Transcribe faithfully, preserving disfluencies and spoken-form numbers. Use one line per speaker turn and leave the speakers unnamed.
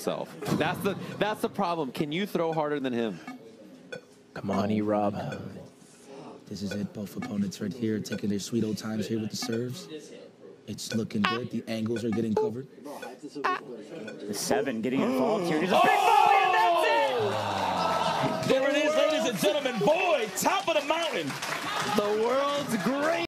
himself. That's the that's the problem. Can you throw harder than him?
Come on, erobb. This is it. Both opponents right here taking their sweet old times here with the serves. It's looking good. The angles are getting covered.
The seven getting involved here. Here's a big volley, and that's it!
There it is, ladies and gentlemen. Boy, top of the mountain.
The world's great.